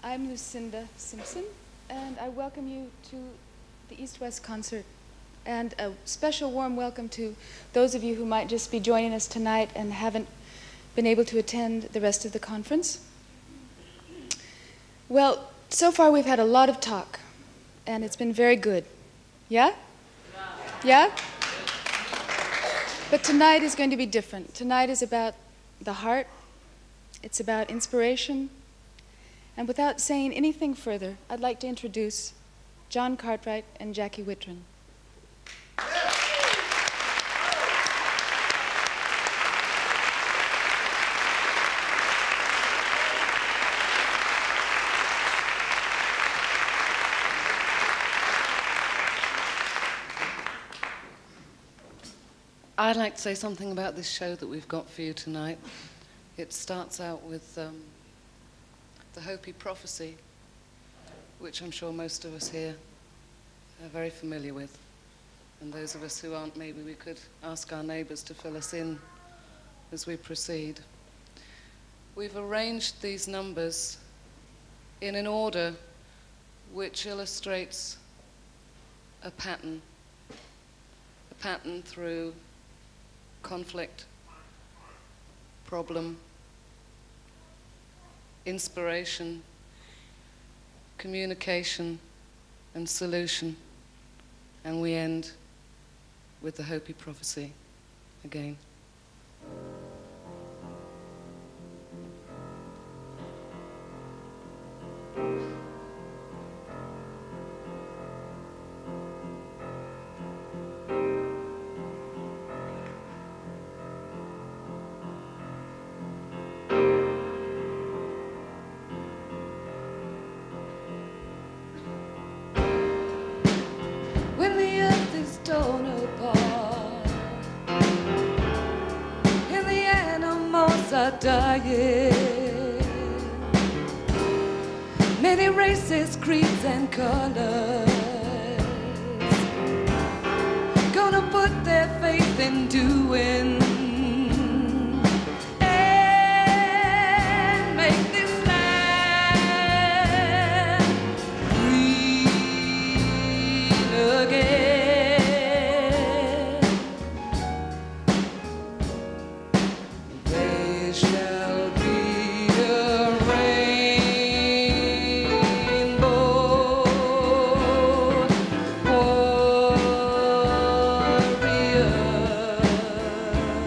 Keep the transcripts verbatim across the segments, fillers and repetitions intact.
I'm Lucinda Simpson, and I welcome you to the East-West concert. And a special warm welcome to those of you who might just be joining us tonight and haven't been able to attend the rest of the conference. Well, so far we've had a lot of talk, and it's been very good. Yeah? Yeah? But tonight is going to be different. Tonight is about the heart. It's about inspiration. And without saying anything further, I'd like to introduce John Cartwright and Jackie Whitron. I'd like to say something about this show that we've got for you tonight. It starts out with um, the Hopi Prophecy, which I'm sure most of us here are very familiar with. And those of us who aren't, maybe we could ask our neighbors to fill us in as we proceed. We've arranged these numbers in an order which illustrates a pattern, a pattern through conflict, problem, inspiration, communication, and solution. And we end with the Hopi Prophecy again. Dying. Many races, creeds, and colors gonna put their faith in doing and make this land green again. They shall warrior.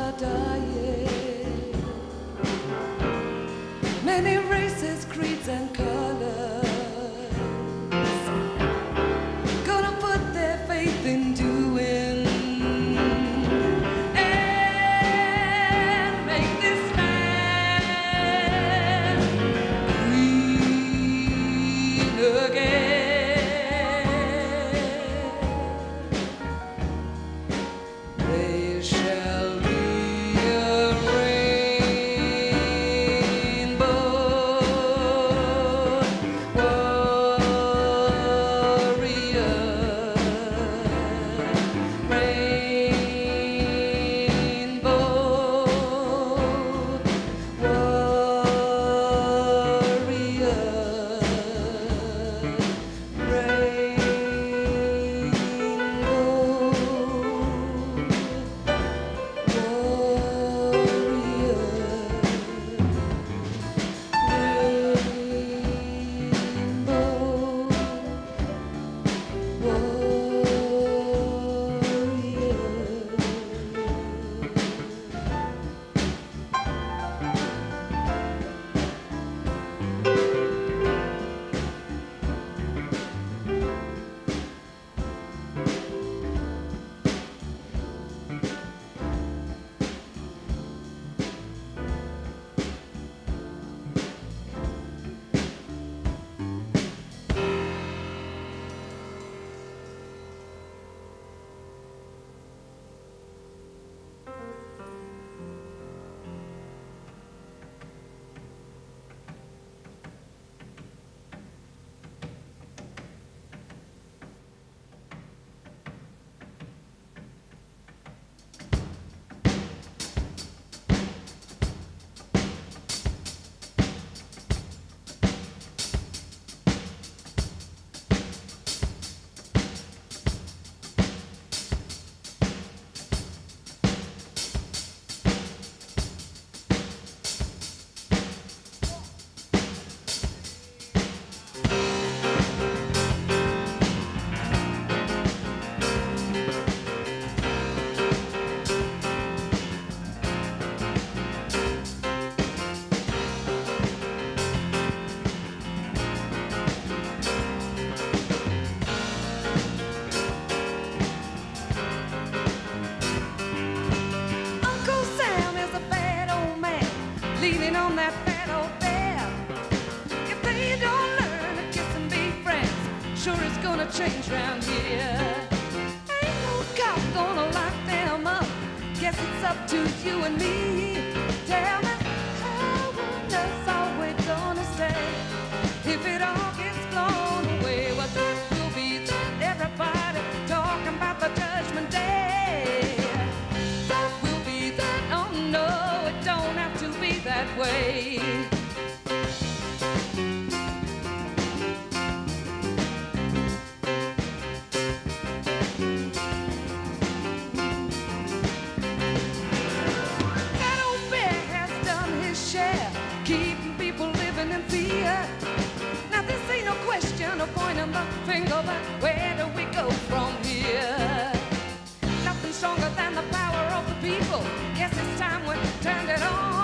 are dying. Many races, creeds, and colors gonna put their faith in doing and make this land green again. There shall be a rainbow warrior, rainbow leaning on that fat old bear. If they don't learn to kiss and be friends, sure it's gonna change round here. Ain't no cop gonna lock them up. Guess it's up to you and me. Tell me, how on earth are we gonna stay if it all gets blown away? Well, that will be that everybody talking about the judgment day. That will be that, oh no, it don't have to be that way. That old bear has done his share, keeping people living in fear. Now this ain't no question of pointing the finger, but where do we go from here? Nothing stronger than the power of the people. Guess it's time we turned it on.